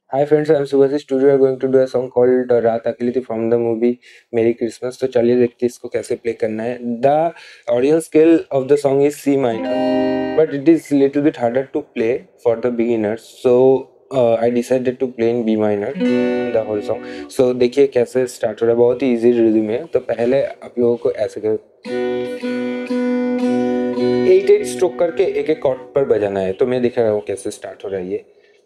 Hi friends, I'm Subhasish. Today we are going to do a song called Raat Akeli Thi from the movie Merry Christmas. तो चलिए देखते हैं इसको कैसे play करना है. The audience scale of the song is C minor, but it is little bit harder to play for the beginners. So I decided to play in B minor the whole song. So देखिए कैसे start हो रहा है. बहुत ही easy rhythm है. तो पहले आप लोगों को ऐसे कर 8-8 स्ट्रोक करके एक एक कॉर्ड पर बजाना है. तो मैं दिखा रहा हूँ कैसे स्टार्ट हो रहा है ये.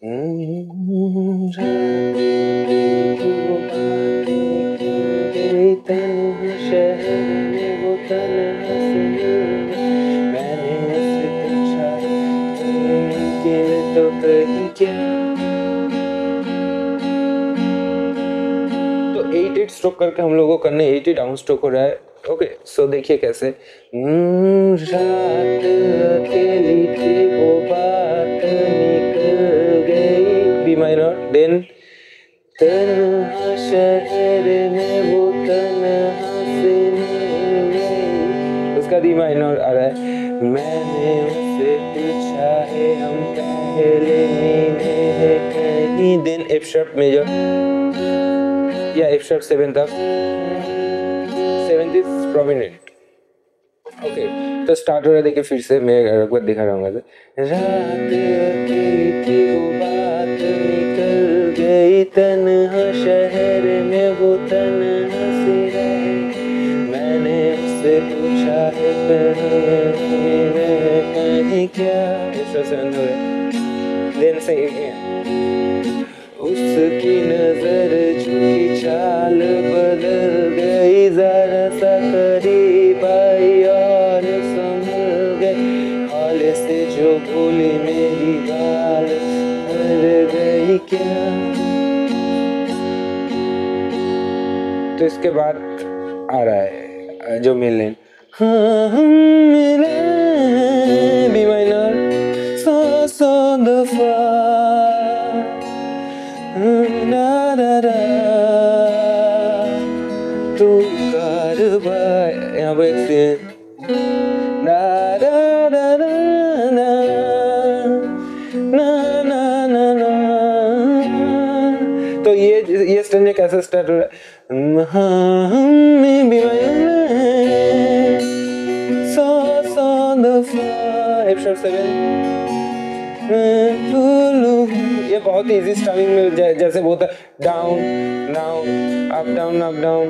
तो 8-8 स्ट्रोक करके हम लोगों को करने 80 डाउन स्ट्रोक हो रहा है. ओके सो देखिए कैसे. रात अकेली थी वो बात निकल गई बी माइनर. देन तन्हा शहर में वो तन्हा से मिल गई. उसका डी माइनर आ रहा है. मैंने उससे पूछा है हम पहले मिले हैं कहीं. देन एफ शार्प मेजर या एफ शार्प 7 तक. 7th is prominent. ओके तो स्टार्ट हो रहा है. देखिए फिर से मैं एक बार दिखा रहा हूँ. रात अकेली थी वो बात निकल गई तन्हा शहर में वो तन्हा सी रही. मैंने उससे पूछा है कहीं क्या. ऐसा सेवन हो रहा है. देन से उसकी नजर झुकी चाल बदल गई. जरा सा करीब आई और संभल गई. हाले से जो भूली मेरी बाल मर गई क्या. तो इसके बाद आ रहा है जो मिलन. हाँ हम मिले बी माइनर. सो दफा तू कारवा. यहाँ पर एक ना ना ना ना ना ना ना ना. तो ये स्टैंजा कैसे स्टार्ट हो रहा है. हाँ बी माइनर सो दफा एफ शार्प 7. ये बहुत ही इजी स्ट्रमिंग में जैसे बोलता है down down up down up down.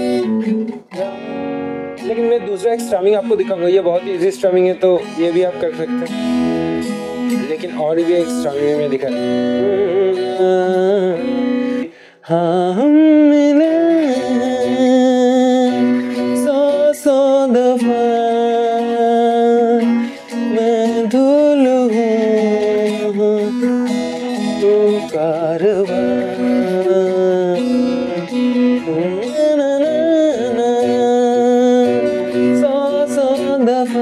लेकिन मैं दूसरा एक स्ट्रमिंग आपको दिखाऊंगा. ये बहुत ही इजी स्ट्रमिंग है तो ये भी आप कर सकते हैं. लेकिन और भी एक स्ट्रमिंग में दिखा. हाँ हम मिले सौ दफा मैं धुल हूँ तू कारवा. सौ दफा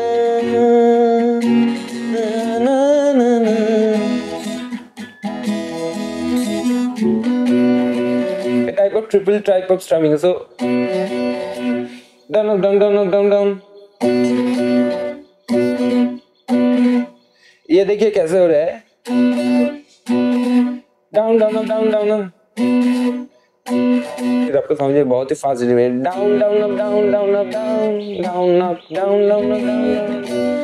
type of triple type of strumming. So down up down down up down down. ये देखिए कैसे हो रहा है. Down down up down down up. फिर आपको समझिए बहुत ही फास्ट में down down up down down up down down up down down up down.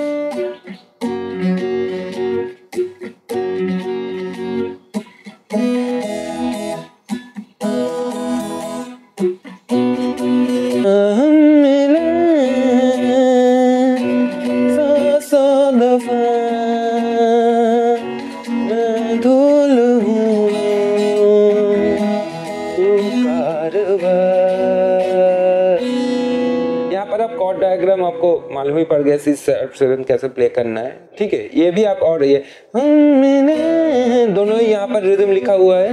यहाँ पर आप कॉर्ड डायग्राम आपको मालूम ही पड़ गया. 6 7 कैसे प्ले करना है. ठीक है ये भी आप. और ये दोनों ही यहाँ पर रिदम लिखा हुआ है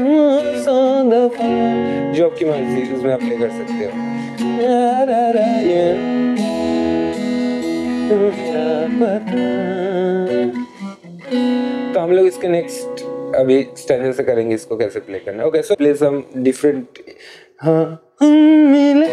जो आपकी मर्जी उसमें आप प्ले कर सकते हो. तो हम लोग इसके नेक्स्ट अभी स्टैंडर्ड से करेंगे इसको कैसे प्ले करना. Okay so play some different. हाँ हम मिले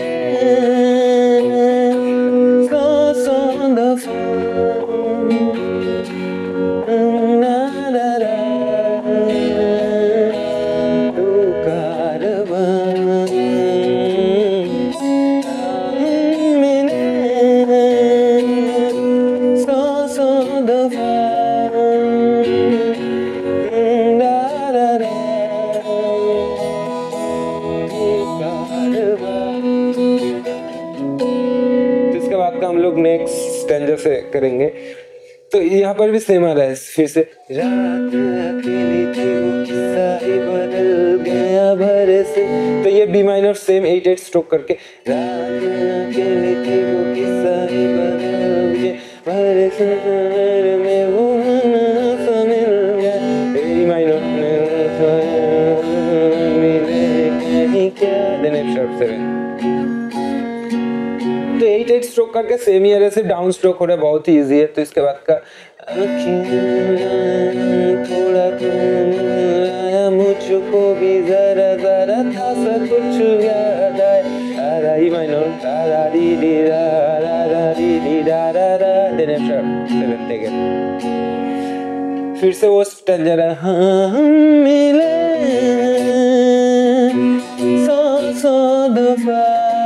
स्टैंजा से करेंगे। तो यहाँ पर भी सेम आ रहा है, फिर से रात अकेली थी वो किस्सा ही बदल गया भरे से। तो ये बी माइनर सेम 8/8 स्ट्रोक करके रात अकेली थी वो किस्सा ही बदल गया भरे से में वो सा मिल गया बी माइनर मिले कहीं क्या, देन एफ शार्प 7। तो 8/8 स्ट्रोक करके सेम ईयर से डाउन स्ट्रोक हो रहा है, बहुत ही इजी है। तो इसके बाद का थोड़ा आया मुझको भी जरा जरा था सा कुछ याद आया ई माइनर रा री री रा री री रा देन एफ शार्प 7 अगेन। फिर से वो स्टैंजा रहा, हम मिले सौ दफा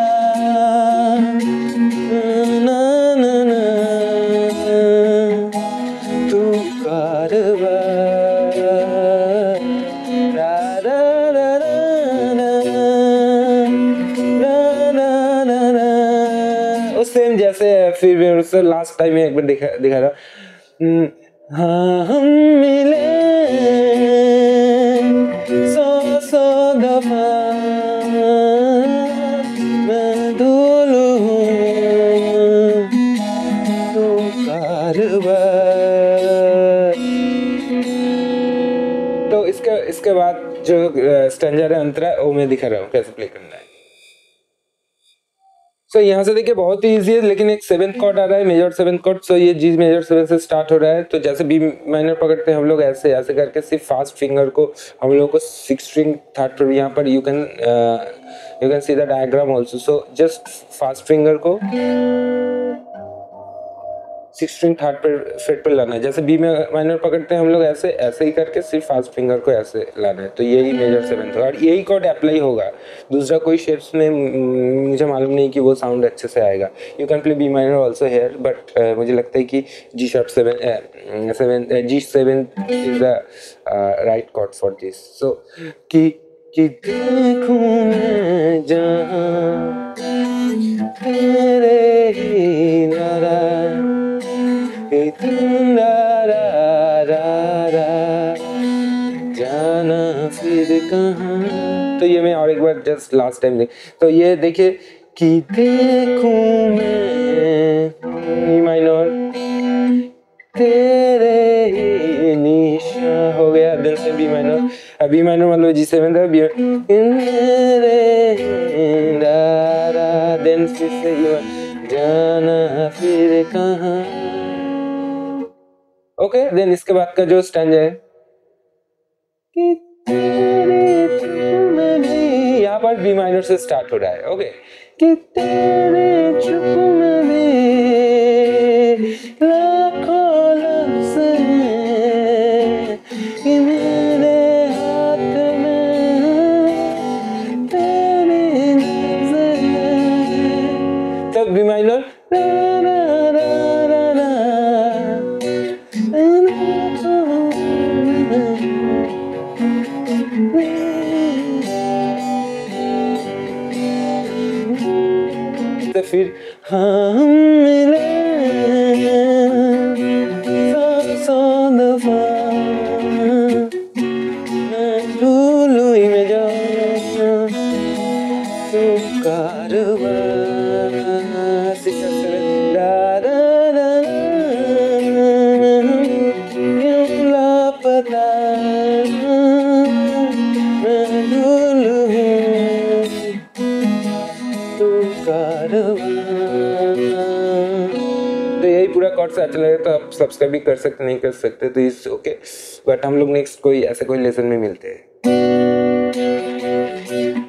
सेम जैसे फिर मैं उससे लास्ट टाइम एक बार दिखा रहा। हाँ हम मिले सौ दफा मैं धूल हूँ तो कारवार। तो इसके बाद जो स्टैंजा है अंतरा वो मैं दिखा रहा हूँ कैसे प्ले करना है। सो यहाँ से देखिए बहुत ही इजी है, लेकिन एक 7th कॉर्ड आ रहा है, मेजर 7th कॉर्ड। सो ये जी मेजर 7 से स्टार्ट हो रहा है। तो जैसे बी माइनर पकड़ते हैं हम लोग ऐसे ऐसे करके, सिर्फ फास्ट फिंगर को हम लोग को 6 स्ट्रिंग थर्ड पर, यहाँ पर you can see the diagram also. So just fast finger को 6 स्ट्रिंग थर्ड पर फ्रेट पर लाना है। जैसे बी माइनर पकड़ते हैं हम लोग ऐसे ऐसे ही करके सिर्फ फास्ट फिंगर को ऐसे लाना है। तो यही मेजर 7 होगा और यही कॉर्ड अप्लाई होगा, दूसरा कोई शेप्स में मुझे मालूम नहीं कि वो साउंड अच्छे से आएगा। You can play B minor also here, but मुझे लगता है कि G sharp 7 G7 is the right chord for this. So कि देखूं मैं जहां तेरे ही नारा जाना फिर कहाँ। तो ये मैं और एक बार जस्ट लास्ट टाइम देख। तो ये देखिए कि देखूं मैं माइनर तेरे ही निशा हो गया, देन से बी माइनर। बी माइनर मतलब G7 था, देन फिर से जाना फिर कहाँ। ओके, देन इसके बाद का जो स्टैंजा है कि तेरे चुप में भी, यहाँ पर बी माइनर से स्टार्ट हो रहा है। ओके, कि तेरे चुप में भी लाखों लफ्ज़ हैं कि मेरे हाथ में तेरी नज़र है। तब बी माइनर फिर हम मिले सौ दफा भूलू ही मैं जाऊं तू कारवां क्यों लापता मैं भूलू तू कारवां। तो यही पूरा कॉर्ड से अच्छा लगे तो आप सब्सक्राइब भी कर सकते, नहीं कर सकते तो इस ओके। बट हम लोग नेक्स्ट कोई ऐसे कोई लेसन में मिलते हैं।